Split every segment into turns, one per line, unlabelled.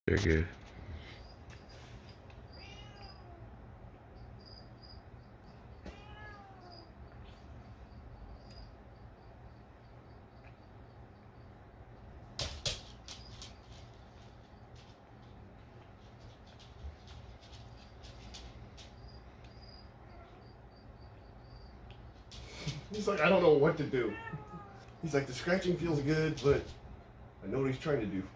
They're good.
He's like, I don't know what to do. He's like, the scratching feels good, but I know what he's trying to do.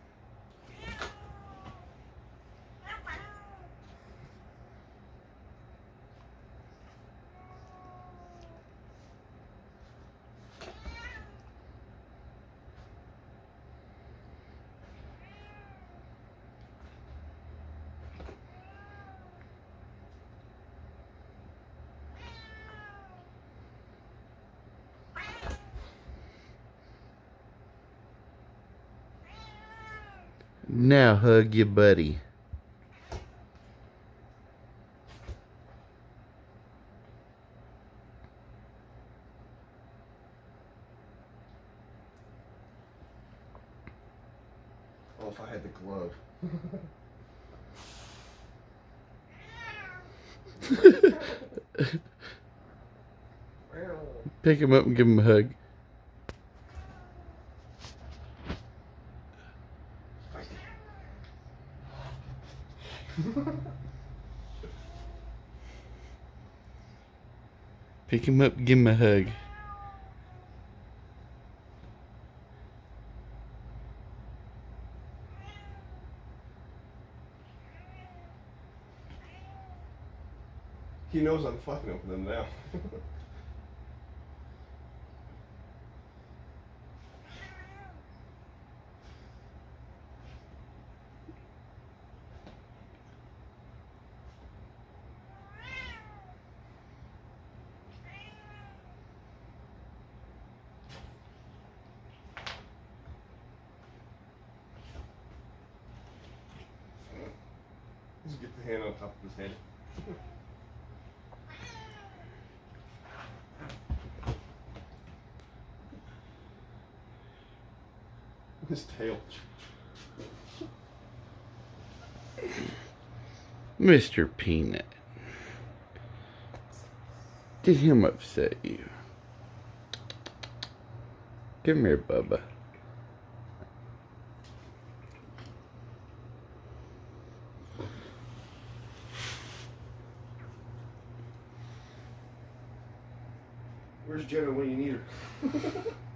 Now hug your buddy.
Oh, if I had the glove.
Pick him up and give him a hug. Pick him up and give him a hug.
He knows I'm fucking with him now. Just get the hand on top of his head. His tail.
Mr. Peanut. Did him upset you? Come here, Bubba.
Where's Jenna when you need her?